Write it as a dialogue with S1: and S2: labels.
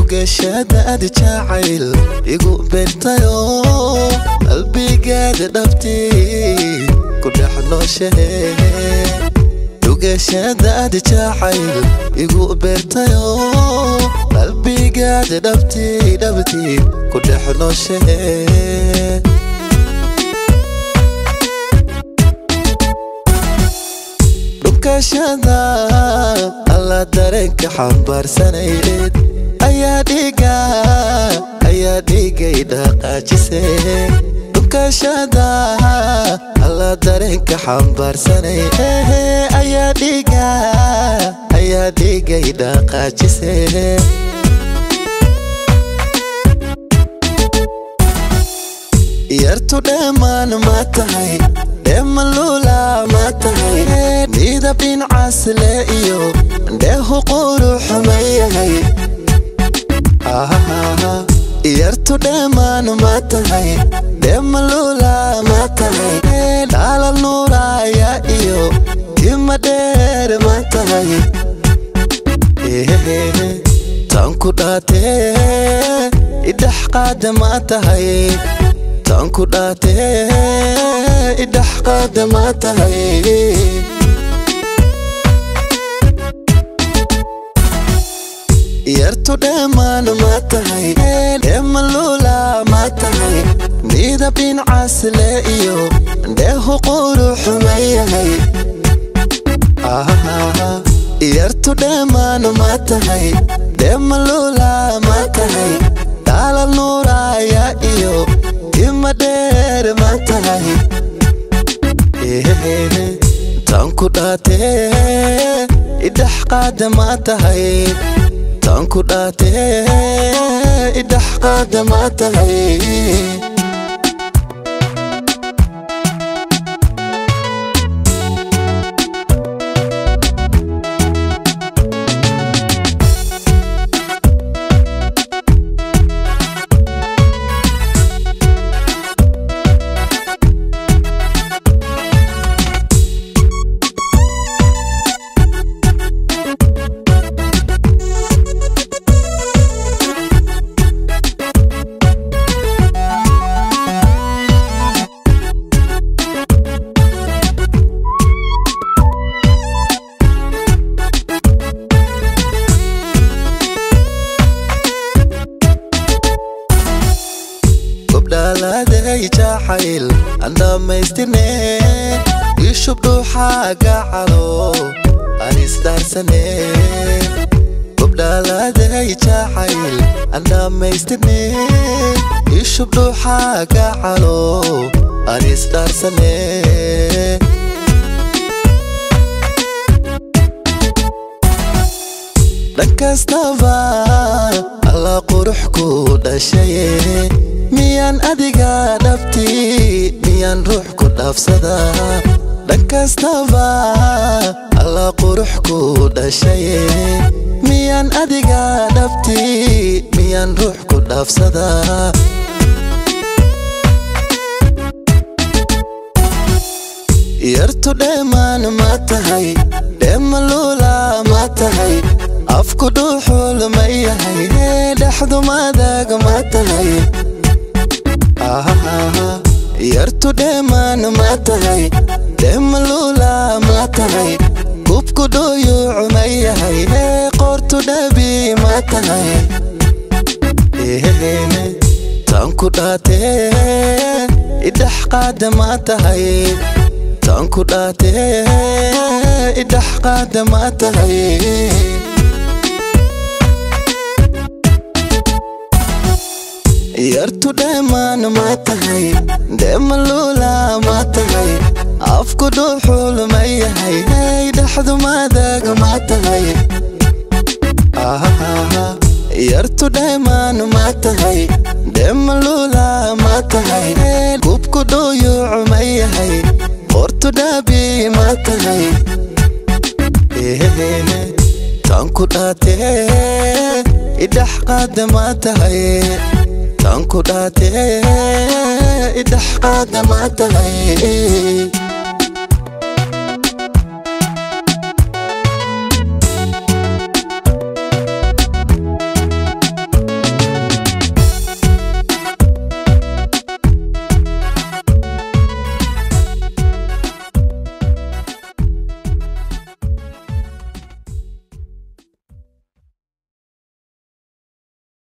S1: dhugashadaad jacayl igu beertayo qalbigaada dhabtay ku dhex nooshahay dhugashadaad jacayl igu beertayo qalbigaada dhabtay ku dhex nooshahay dhugashada alla dareenka xambaarsaneyd ayaa dhigay dhaqaajisay dhugashada alla dareenka xambaarsaneyd ayaa dhigay dhaqaajisay yartu dheemaan ma tahay dheeman lula ma tahay midabin casle iyo dheehu qurux ma yahay yartu dheemaan ma tahay dheeman lula ma tahay dhalal nuuraya iyo tima dheer ma tahay tan ku dhaatee idhex qaada ma tahay tanku dhaatee idhex qaada ma tahay yartu dheemaan ma tahay dheeman lula ma tahay midabin casle iyo dheehu qurux ma yahay yartu dheemaan ma tahay dheeman lula ma tahay dhalal nuuraya iyo tima dheer ma tahay tanku dhaatee idhex qaada ma tahay tanku dhaatee idhex qaada ma tahay dhaladay jacayl andamaystine ishubdu xaga calo anisdarsane dhaladay jacayl andamaystine ishubdu xaga calo anisdarsane dhankastaba alla qurux ku dhashay miyaan adiga dhabti miyaan ruux ku dhaafsada dhankastaba alla qurux ku dhashay miyaan adiga dhabti miyaan ruux ku dhaafsada yartu dheemaan ma tahay dheeman lula ma tahay afku dhuuxul ma yahay dhexdu madag ma tahay yartu dheemaan ma tahay dheeman lula ma tahay kubku dhuyuuc ma yahay qortu dhabi ma tahay tanku dhaatee idhex qaada ma tahay tanku dhaatee idhex qaada ma tahay yartu dheemaan ma tahay dheeman lula ma tahay afku dhuuxul ma yahay dhexdu madag ma tahay yartu dheemaan ma tahay dheeman lula ma tahay kubku dhuyuuc ma yahay qortu dhabi ma tahay tanku dhaatee idhex qaada ma tahay tanku dhaatee idhex qaada ma tahay